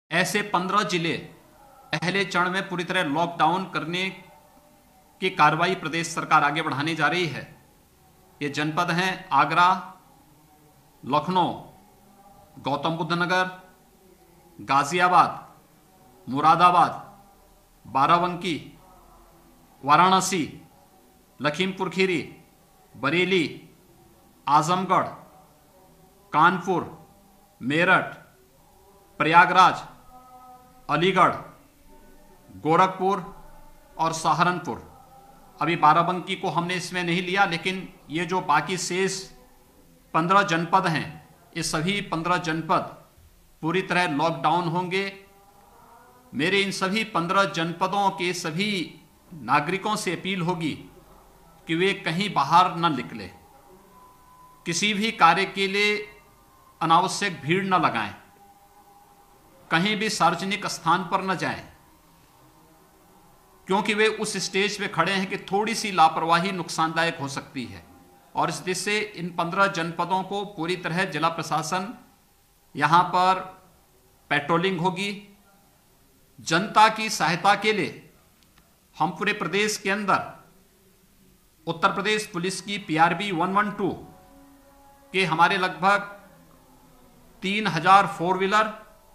ऐसे 15 जिले पहले चरण में पूरी तरह लॉकडाउन करने की कार्रवाई प्रदेश सरकार आगे बढ़ाने जा रही है। ये जनपद हैं आगरा, लखनऊ, गौतम बुद्ध नगर, गाजियाबाद, मुरादाबाद, बाराबंकी, वाराणसी, लखीमपुर खीरी, बरेली, आजमगढ़, कानपुर, मेरठ, प्रयागराज, अलीगढ़, गोरखपुर और सहारनपुर। अभी बाराबंकी को हमने इसमें नहीं लिया, लेकिन ये जो बाकी शेष 15 जनपद हैं, ये सभी 15 जनपद पूरी तरह लॉकडाउन होंगे। मेरे इन सभी 15 जनपदों के सभी नागरिकों से अपील होगी कि वे कहीं बाहर न निकले, किसी भी कार्य के लिए अनावश्यक भीड़ न लगाएं, कहीं भी सार्वजनिक स्थान पर न जाएं, क्योंकि वे उस स्टेज पे खड़े हैं कि थोड़ी सी लापरवाही नुकसानदायक हो सकती है। और इस दृष्टि से इन 15 जनपदों को पूरी तरह जिला प्रशासन यहां पर पेट्रोलिंग होगी। जनता की सहायता के लिए हम पूरे प्रदेश के अंदर उत्तर प्रदेश पुलिस की PRB 112 के हमारे लगभग 3000 फोर व्हीलर,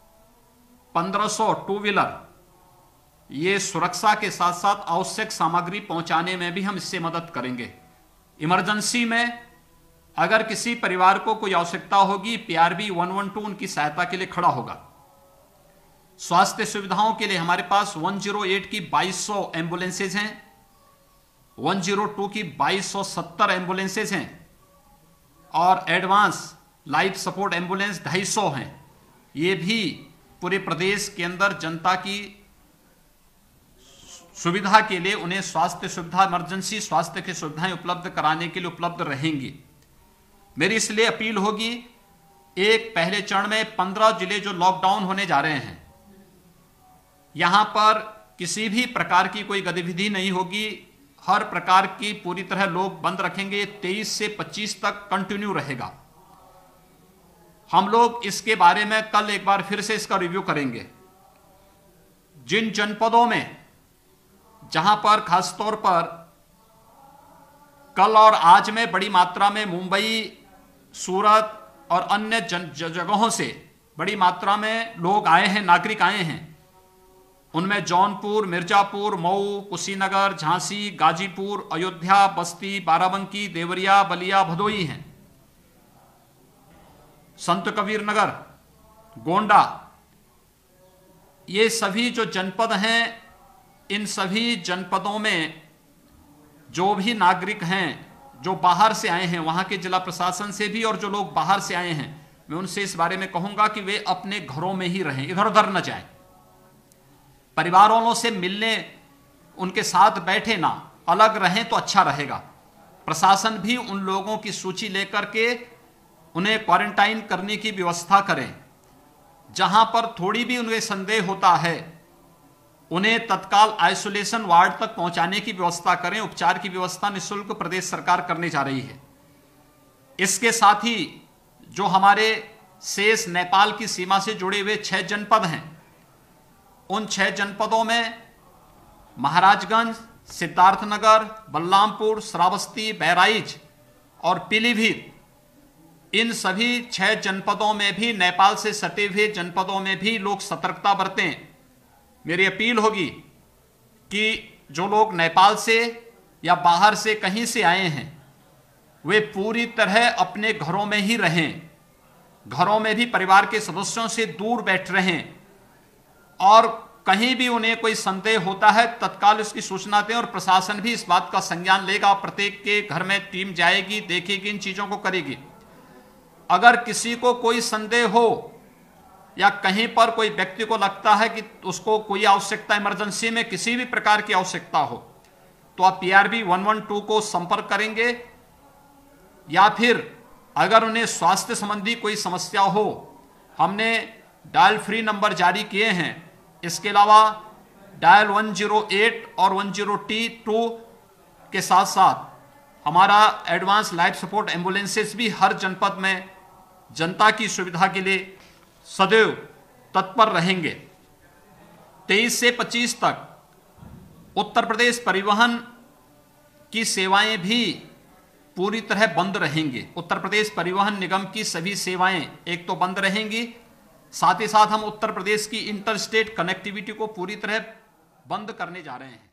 1500 टू व्हीलर, ये सुरक्षा के साथ साथ आवश्यक सामग्री पहुंचाने में भी हम इससे मदद करेंगे। इमरजेंसी में अगर किसी परिवार को कोई आवश्यकता होगी, PRB 112 उनकी सहायता के लिए खड़ा होगा। स्वास्थ्य सुविधाओं के लिए हमारे पास 108 की 2200 एम्बुलेंसेज हैं, 102 की 2270 एम्बुलेंसेज हैं और एडवांस लाइफ सपोर्ट एम्बुलेंस 250 हैं। ये भी पूरे प्रदेश के अंदर जनता की सुविधा के लिए उन्हें स्वास्थ्य सुविधा, इमरजेंसी स्वास्थ्य की सुविधाएं उपलब्ध कराने के लिए उपलब्ध रहेंगी। मेरी इसलिए अपील होगी, एक पहले चरण में 15 जिले जो लॉकडाउन होने जा रहे हैं, यहां पर किसी भी प्रकार की कोई गतिविधि नहीं होगी। हर प्रकार की पूरी तरह लोग बंद रखेंगे। 23 से 25 तक कंटिन्यू रहेगा। हम लोग इसके बारे में कल एक बार फिर से इसका रिव्यू करेंगे। जिन जनपदों में जहां पर खासतौर पर कल और आज में बड़ी मात्रा में मुंबई, सूरत और अन्य जगहों से बड़ी मात्रा में लोग आए हैं, नागरिक आए हैं, उनमें जौनपुर, मिर्जापुर, मऊ, कुशीनगर, झांसी, गाजीपुर, अयोध्या, बस्ती, बाराबंकी, देवरिया, बलिया, भदोई हैं। संत कबीर नगर, गोंडा, ये सभी जो जनपद हैं, इन सभी जनपदों में जो भी नागरिक हैं जो बाहर से आए हैं, वहां के जिला प्रशासन से भी और जो लोग बाहर से आए हैं, मैं उनसे इस बारे में कहूंगा कि वे अपने घरों में ही रहें, इधर उधर न जाएं, परिवार वालों से मिलने, उनके साथ बैठे ना, अलग रहें तो अच्छा रहेगा। प्रशासन भी उन लोगों की सूची लेकर के उन्हें क्वारंटाइन करने की व्यवस्था करें। जहां पर थोड़ी भी उन्हें संदेह होता है, उन्हें तत्काल आइसोलेशन वार्ड तक पहुंचाने की व्यवस्था करें। उपचार की व्यवस्था निःशुल्क प्रदेश सरकार करने जा रही है। इसके साथ ही जो हमारे शेष नेपाल की सीमा से जुड़े हुए 6 जनपद हैं, उन 6 जनपदों में महाराजगंज, सिद्धार्थनगर, बलरामपुर, श्रावस्ती, बहराइच और पीलीभीत, इन सभी 6 जनपदों में भी, नेपाल से सटे हुए जनपदों में भी लोग सतर्कता बरतें। मेरी अपील होगी कि जो लोग नेपाल से या बाहर से कहीं से आए हैं, वे पूरी तरह अपने घरों में ही रहें, घरों में भी परिवार के सदस्यों से दूर बैठ रहें और कहीं भी उन्हें कोई संदेह होता है तत्काल उसकी सूचना दें और प्रशासन भी इस बात का संज्ञान लेगा। प्रत्येक के घर में टीम जाएगी, देखेगी, इन चीजों को करेगी। अगर किसी को कोई संदेह हो या कहीं पर कोई व्यक्ति को लगता है कि उसको कोई आवश्यकता, इमरजेंसी में किसी भी प्रकार की आवश्यकता हो, तो आप PRB 112 को संपर्क करेंगे, या फिर अगर उन्हें स्वास्थ्य संबंधी कोई समस्या हो, हमने डायल फ्री नंबर जारी किए हैं। इसके अलावा डायल 108 और 102 के साथ साथ हमारा एडवांस लाइफ सपोर्ट एम्बुलेंसेस भी हर जनपद में जनता की सुविधा के लिए सदैव तत्पर रहेंगे। 23 से 25 तक उत्तर प्रदेश परिवहन की सेवाएं भी पूरी तरह बंद रहेंगी। उत्तर प्रदेश परिवहन निगम की सभी सेवाएं एक तो बंद रहेंगी, साथ ही साथ हम उत्तर प्रदेश की इंटर स्टेट कनेक्टिविटी को पूरी तरह बंद करने जा रहे हैं।